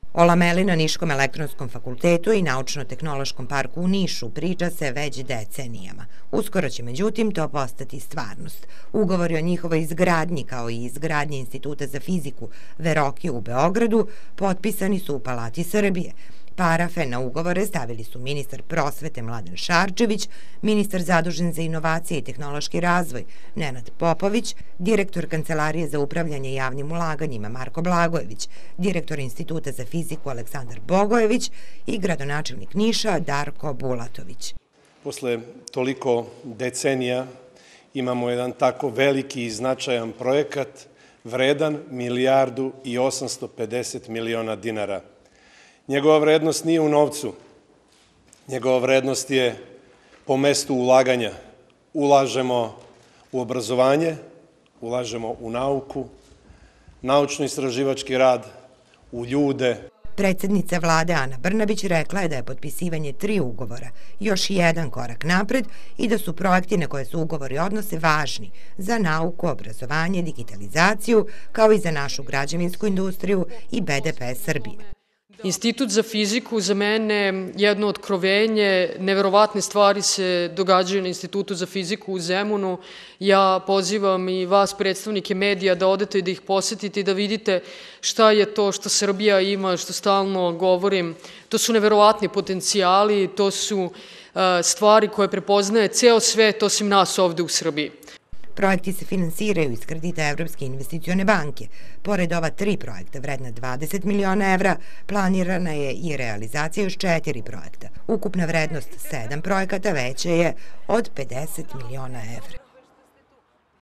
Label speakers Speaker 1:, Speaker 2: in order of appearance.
Speaker 1: O lameli na Niškom elektronskom fakultetu i Naučno-tehnološkom parku u Nišu priča se već decenijama. Uskoro će, međutim, to postati stvarnost. Ugovori o njihovoj izgradnji, kao i izgradnji Instituta za fiziku Verokiju u Beogradu, potpisani su u Palati Srbije. Parafe na ugovore stavili su ministar prosvete Mladen Šarčević, ministar zadužen za inovacije i tehnološki razvoj Nenad Popović, direktor Kancelarije za upravljanje javnim ulaganjima Marko Blagojević, direktor Instituta za fiziku Aleksandar Bogojević i gradonačelnik Niša Darko Bulatović.
Speaker 2: Posle toliko decenija imamo jedan tako veliki i značajan projekat vredan 1.850.000.000 dinara. Njegova vrednost nije u novcu, njegova vrednost je po mestu ulaganja. Ulažemo u obrazovanje, ulažemo u nauku, naučno-istraživački rad, u ljude.
Speaker 1: Predsednica vlade Ana Brnabić rekla je da je potpisivanje 3 ugovora još jedan korak napred i da su projekti na koje su ugovori odnose važni za nauku, obrazovanje, digitalizaciju, kao i za našu građevinsku industriju i BDP Srbije.
Speaker 3: Institut za fiziku za mene jedno otkrovenje, neverovatne stvari se događaju na Institutu za fiziku u Zemunu. Ja pozivam i vas, predstavnike medija, da odete i da ih posetite i da vidite šta je to što Srbija ima, što stalno govorim. To su neverovatni potencijali, to su stvari koje prepoznaje ceo svet osim nas ovde u Srbiji.
Speaker 1: Projekti se finansiraju iz kredita Evropske investicione banke. Pored ova 3 projekta vredna 20 miliona evra, planirana je i realizacija još 4 projekta. Ukupna vrednost 7 projekata veća je od 50 miliona evra.